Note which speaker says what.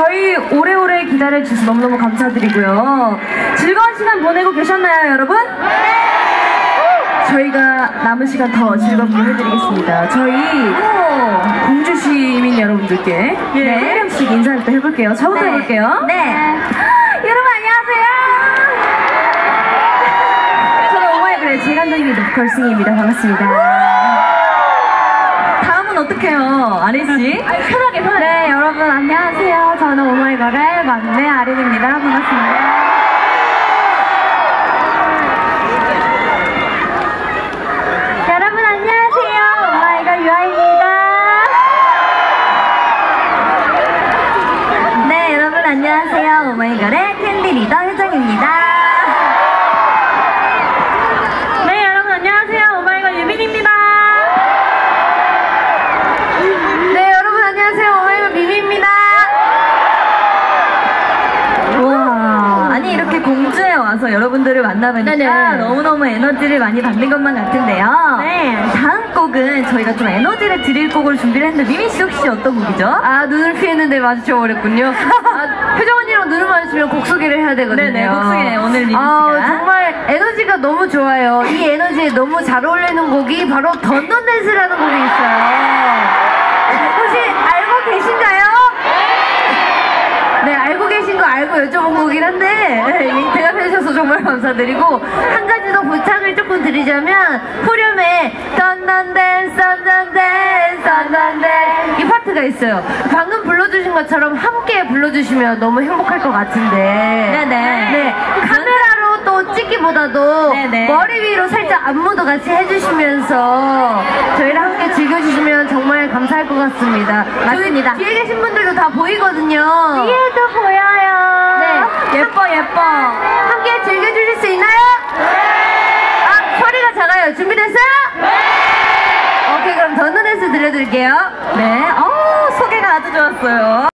Speaker 1: 저희 오래오래 기다려주셔서 너무너무 감사드리고요. 즐거운 시간 보내고 계셨나요, 여러분? 저희가 남은 시간 더 즐겁게 해드리겠습니다. 저희 공주 시민 여러분들께 한 명씩 인사를 또 해볼게요. 저부터 해볼게요.
Speaker 2: 네.
Speaker 1: 여러분 안녕하세요. 저는 오마이걸의 재간둥이 걸싱입니다. 반갑습니다. 다음은 어떡해요, 아린씨? 편하게.
Speaker 2: 네, 여러분 안녕하세요. 저는 오마이걸의 막내 아린입니다. 반갑습니다. 여러분 안녕하세요. 오마이걸 유아입니다. 네, 여러분 안녕하세요. 오마이걸의 캔디 리더 혜정입니다. 네, 여러분 안녕하세요. 오마이걸 유빈입니다. 네, 여러분 안녕하세요. 오마이걸 미미입니다.
Speaker 1: 와, 아니 이렇게 공주에 와서 여러분들을 만나뵈니까 너무너무 에너지를 많이 받는 것만 같은데요.
Speaker 2: 네.
Speaker 1: 다음 곡은 저희가 좀 에너지를 드릴 곡을 준비를 했는데 미미씨 혹시 어떤 곡이죠?
Speaker 2: 아, 눈을 피했는데 마주쳐버렸군요. 효정 언니랑 눈을 마주치면 곡 소개를 해야 되거든요.
Speaker 1: 네네, 곡 소개 오늘 미미씨가.
Speaker 2: 정말 에너지가 너무 좋아요. 이 에너지에 너무 잘 어울리는 곡이 바로 던던댄스라는 곡이 있어요. 혹시 알고 계신가요? 네, 알고 계신 거 알고 여쭤본 거긴 한데 대답해주셔서 정말 감사드리고, 한 가지 더 부탁을 조금 드리자면 후렴에 던던댄스 던던댄스 던던댄스 이 파트가 있어요. 방금 불러주신 것처럼 함께 불러주시면 너무 행복할 것 같은데 네, 카메라로 또 찍기보다도 머리 위로 살짝 안무도 같이 해주시면서 저희랑 함께 즐겨주시면 정말 감사할 것 같습니다. 맞습니다. 뒤에 계신 분들도 다 보이거든요. 뒤에도 보여요. 네, 예뻐. 함께 즐겨주실 수 있나요? 아, 소리가 작아요. 준비됐어요? 오케이, 그럼 던던댄스 들려드릴게요.
Speaker 1: 네, 소개가 아주 좋았어요.